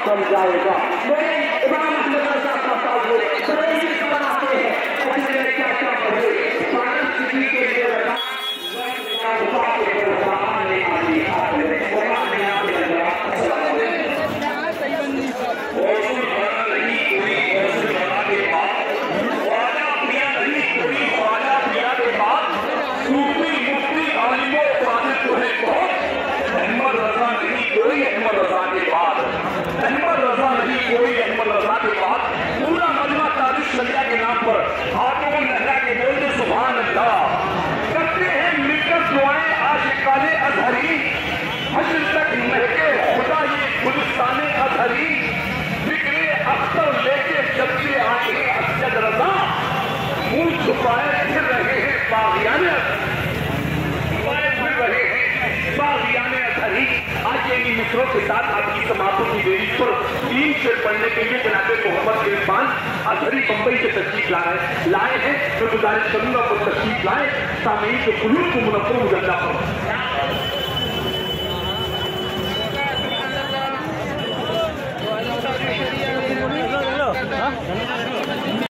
बन जाएगा। मेरे इमाम अहमद रज़ा साहब बनाते हैं क्या क्या पढ़े किसी के लिए पूरा मजमा तारीख शरिया के नाम पर हाथों लहरा के बोलते सुभान अल्लाह करते हैं मिलकर दुआएं आशिकाने अजहरी हश्र तक महके खुदा ये गुलिस्ताने अजहरी फिक्रे अख्तर लेके जबकि आए असद रजा मुंह छुपाए फिर रहे हैं बागियाने अजहरी। आज ये मित्रों के साथ आपकी समाप्ति की देरी पर 3 शेर पढ़ने के लिए जनाब मोहम्मद इरफान अजहरी बंबई से तशरीफ लाए हैं। मैं गुजारिश करूंगा वो तशरीफ लाए सामईन के कुलूब को मुनव्वर मुजल्ला करो।